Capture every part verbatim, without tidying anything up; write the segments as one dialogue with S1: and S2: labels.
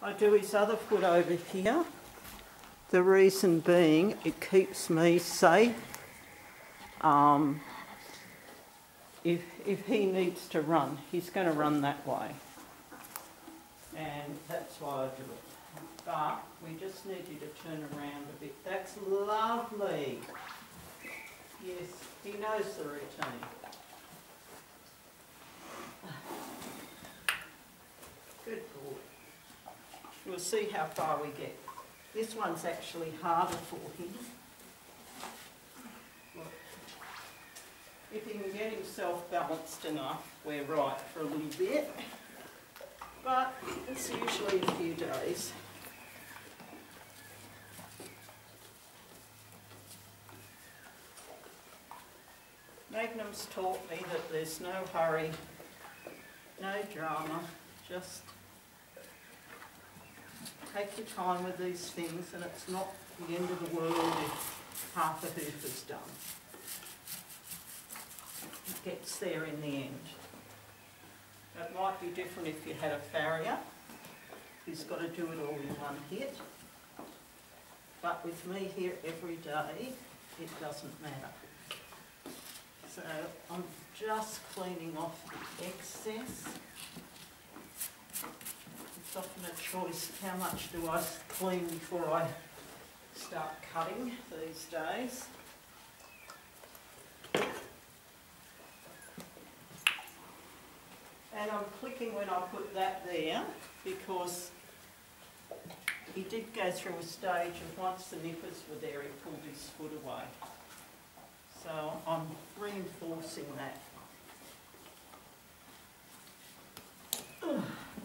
S1: I do his other foot over here. The reason being, it keeps me safe. Um, if, if he needs to run, he's going to run that way. And that's why I do it. But we just need you to turn around a bit. That's lovely. Yes, he knows the routine. Good boy. We'll see how far we get. This one's actually harder for him. Look. If he can get himself balanced enough, we're right for a little bit. But it's usually a few days. Magnum's taught me that there's no hurry, no drama, just take your time with these things, and it's not the end of the world if half a hoof is done. It gets there in the end. It might be different if you had a farrier who's got to do it all in one hit. But with me here every day, it doesn't matter. So I'm just cleaning off the excess. It's often a choice, how much do I clean before I start cutting these days. And I'm clicking when I put that there because he did go through a stage, and once the nippers were there, he pulled his foot away. So I'm reinforcing that. Ugh.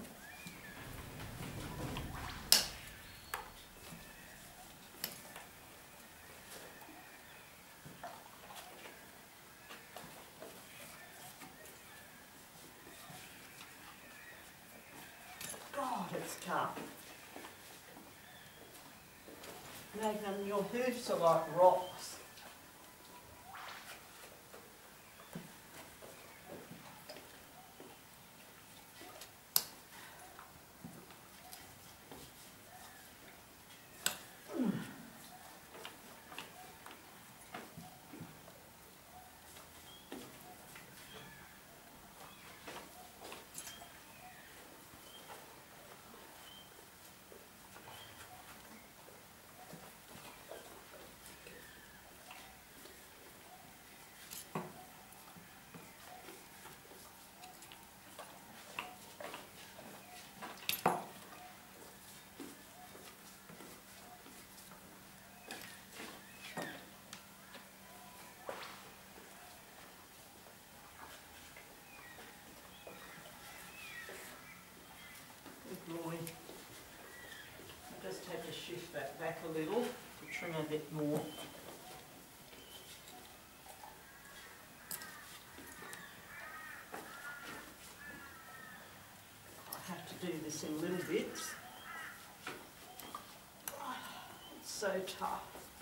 S1: God, it's tough. Magnum, your hoofs are like rocks. Boy. I just had to shift that back a little to trim a bit more. I have to do this in little bits. It's so tough.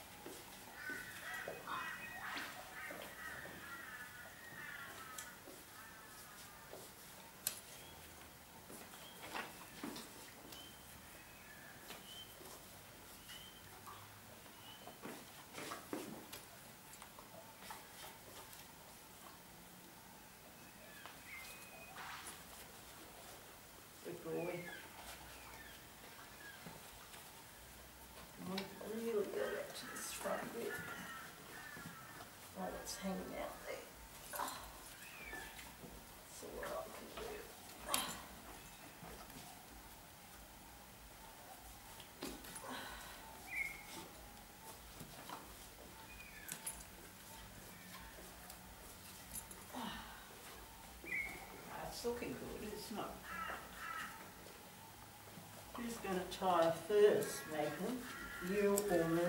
S1: Boy. I really got up to this front bit. Oh, it's hanging out there. That's all I can do. That's looking good, isn't it? Who's going to tie first, Magnum? You or me?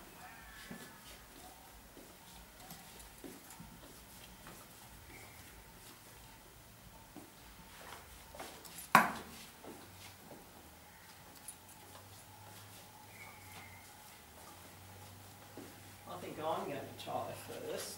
S1: I think I'm going to tie first.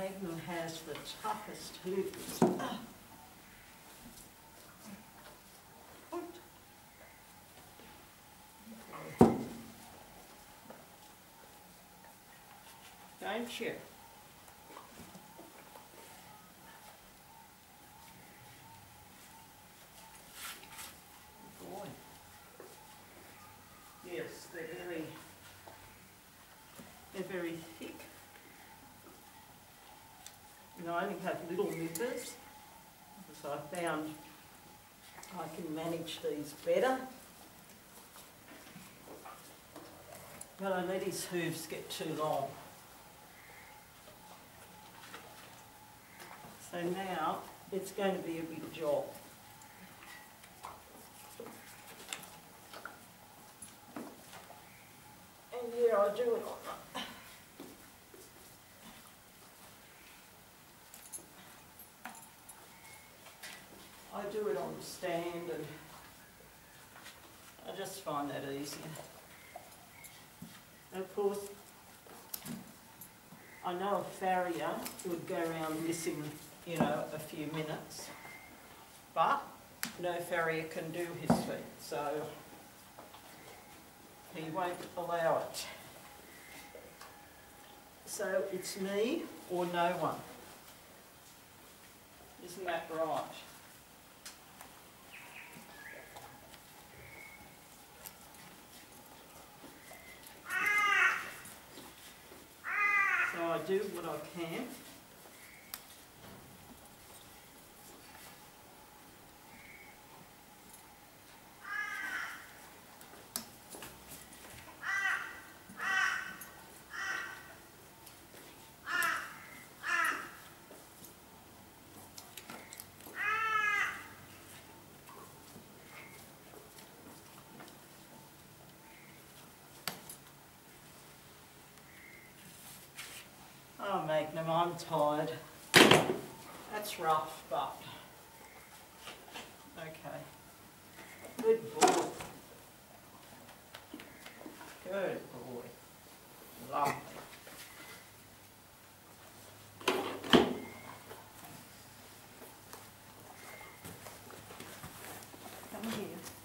S1: Magnum has the toughest hooves. Ah. Don't you? Boy. Yes, they're very, they're very thick. You know, I only have little nippers, because I found I can manage these better. But I let his hooves get too long. So now it's going to be a big job. And yeah, I do it on the I do it on the stand, and I just find that easier. And of course, I know a farrier would go around missing, you know, a few minutes, but no farrier can do his feet, so he won't allow it. So it's me or no one. Isn't that right? So I do what I can. Oh, Magnum, I'm tired. That's rough, but okay. Good boy. Good boy. Lovely. Come here.